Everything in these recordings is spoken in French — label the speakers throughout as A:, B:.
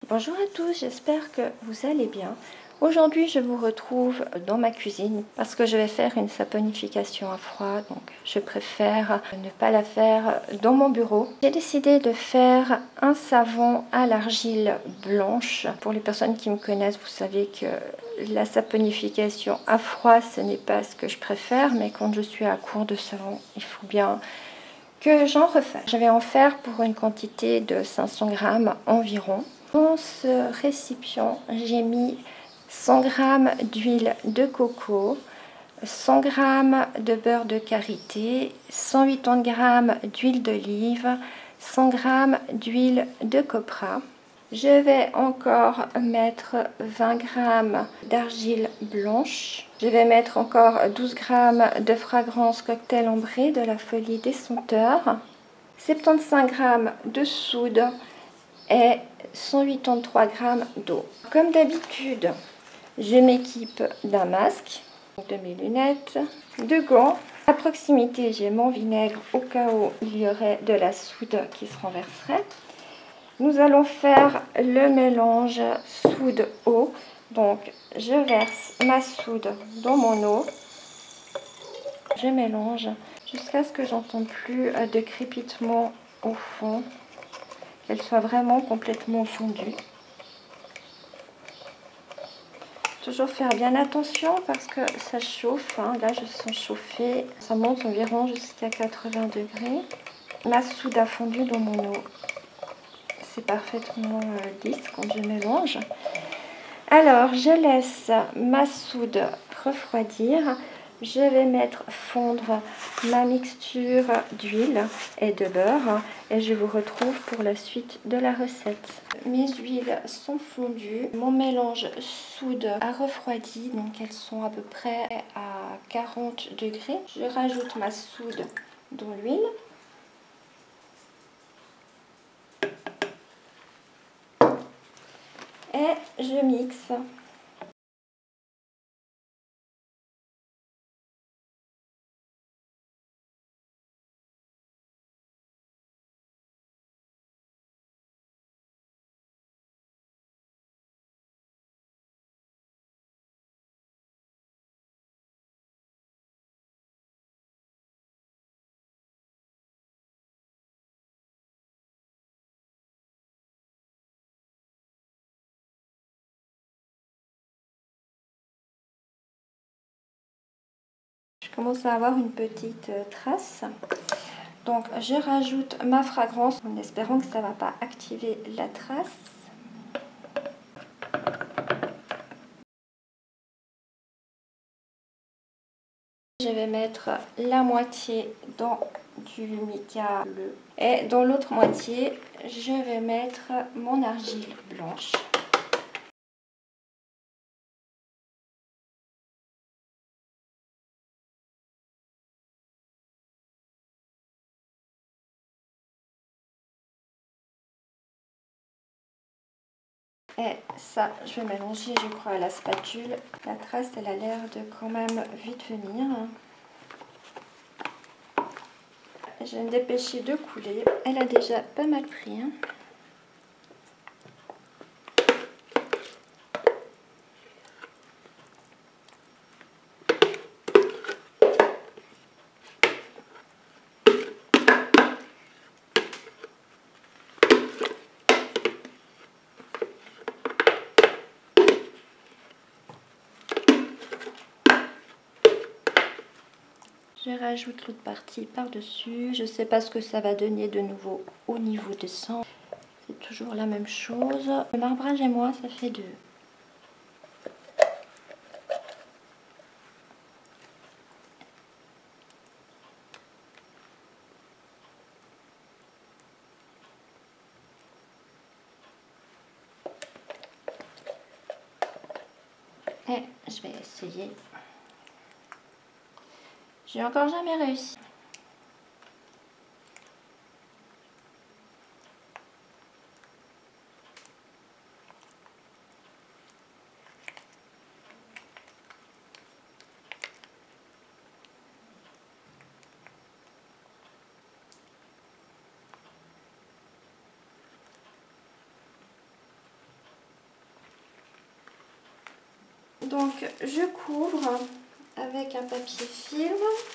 A: Bonjour à tous, j'espère que vous allez bien. Aujourd'hui, je vous retrouve dans ma cuisine parce que je vais faire une saponification à froid, donc je préfère ne pas la faire dans mon bureau. J'ai décidé de faire un savon à l'argile blanche. Pour les personnes qui me connaissent, vous savez que la saponification à froid, ce n'est pas ce que je préfère, mais quand je suis à court de savon, il faut bien que j'en refasse. Je vais en faire pour une quantité de 500 grammes environ. Dans ce récipient, j'ai mis 100 g d'huile de coco, 100 g de beurre de karité, 180 g d'huile d'olive, 100 g d'huile de copra. Je vais encore mettre 20 g d'argile blanche. Je vais mettre encore 12 g de fragrance cocktail ambré de la Folie des Senteurs, 75 g de soude et 183 g d'eau. Comme d'habitude, je m'équipe d'un masque, de mes lunettes, de gants. À proximité, j'ai mon vinaigre au cas où il y aurait de la soude qui se renverserait. Nous allons faire le mélange soude-eau. Donc, je verse ma soude dans mon eau. Je mélange jusqu'à ce que j'entende plus de crépitement au fond. Qu'elle soit vraiment complètement fondue. Toujours faire bien attention parce que ça chauffe. Là, je sens chauffer. Ça monte environ jusqu'à 80 degrés. Ma soude a fondu dans mon eau. C'est parfaitement lisse quand je mélange. Alors, je laisse ma soude refroidir. Je vais mettre fondre ma mixture d'huile et de beurre et je vous retrouve pour la suite de la recette. Mes huiles sont fondues, mon mélange soude a refroidi, donc elles sont à peu près à 40 degrés. Je rajoute ma soude dans l'huile. Et je mixe. Je commence à avoir une petite trace. Donc je rajoute ma fragrance en espérant que ça ne va pas activer la trace. Je vais mettre la moitié dans du mica bleu et dans l'autre moitié je vais mettre mon argile blanche. Et ça, je vais mélanger, je crois, à la spatule. La trace, elle a l'air de quand même vite venir. Je vais me dépêcher de couler. Elle a déjà pas mal pris. Je rajoute l'autre partie par-dessus. Je ne sais pas ce que ça va donner de nouveau au niveau des sang. C'est toujours la même chose. Le marbrage et moi, ça fait deux. Et je vais essayer. J'ai encore jamais réussi. Donc je couvre avec un papier film.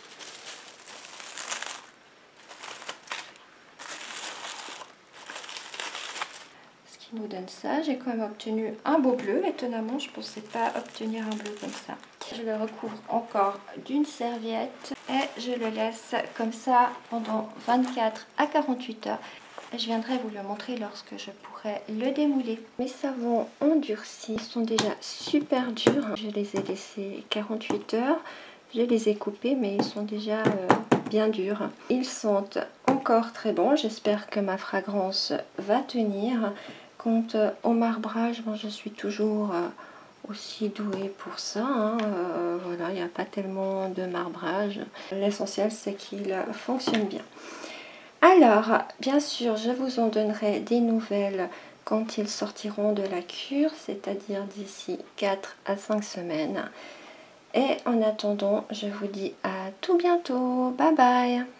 A: Ce qui nous donne ça. J'ai quand même obtenu un beau bleu. Étonnamment, je ne pensais pas obtenir un bleu comme ça. Je le recouvre encore d'une serviette et je le laisse comme ça pendant 24 à 48 heures. Je viendrai vous le montrer lorsque je pourrai le démouler. Mes savons endurcis sont déjà super durs. Je les ai laissés 48 heures. Je les ai coupés, mais ils sont déjà bien durs. Ils sentent encore très bons. J'espère que ma fragrance va tenir. Quant au marbrage, bon, je suis toujours aussi douée pour ça. Hein. Voilà, il n'y a pas tellement de marbrage. L'essentiel, c'est qu'il fonctionne bien. Alors, bien sûr, je vous en donnerai des nouvelles quand ils sortiront de la cure, c'est-à-dire d'ici 4 à 5 semaines. Et en attendant, je vous dis à tout bientôt. Bye bye!